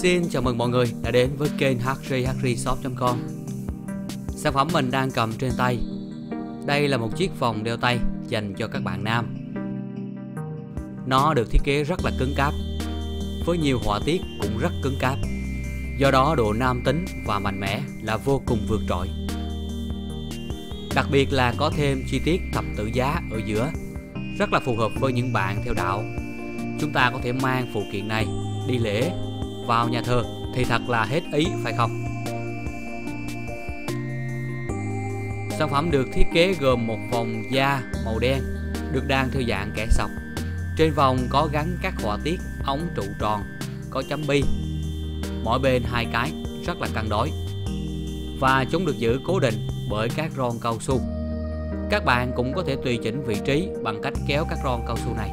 Xin chào mừng mọi người đã đến với kênh HJHReShop.com. Sản phẩm mình đang cầm trên tay. Đây là một chiếc vòng đeo tay dành cho các bạn nam. Nó được thiết kế rất là cứng cáp, với nhiều họa tiết cũng rất cứng cáp. Do đó độ nam tính và mạnh mẽ là vô cùng vượt trội. Đặc biệt là có thêm chi tiết thập tự giá ở giữa, rất là phù hợp với những bạn theo đạo. Chúng ta có thể mang phụ kiện này đi lễ, vào nhà thờ thì thật là hết ý, phải không? Sản phẩm được thiết kế gồm một vòng da màu đen được đan theo dạng kẻ sọc. Trên vòng có gắn các họa tiết ống trụ tròn, có chấm bi, mỗi bên 2 cái, rất là cân đối. Và chúng được giữ cố định bởi các ron cao su. Các bạn cũng có thể tùy chỉnh vị trí bằng cách kéo các ron cao su này.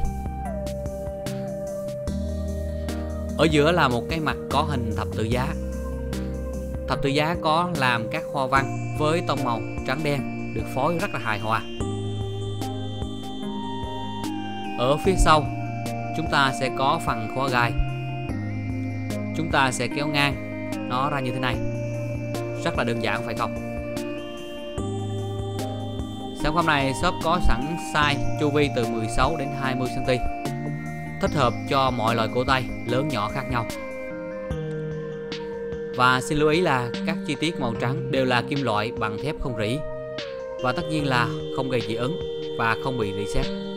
Ở giữa là một cái mặt có hình thập tự giá. Thập tự giá có làm các hoa văn với tông màu trắng đen, được phối rất là hài hòa. Ở phía sau chúng ta sẽ có phần khóa gai. Chúng ta sẽ kéo ngang nó ra như thế này. Rất là đơn giản, phải không? Sản phẩm này shop có sẵn size chu vi từ 16 đến 20 cm, thích hợp cho mọi loại cổ tay lớn nhỏ khác nhau. Và xin lưu ý là các chi tiết màu trắng đều là kim loại bằng thép không rỉ, và tất nhiên là không gây dị ứng và không bị rỉ sét.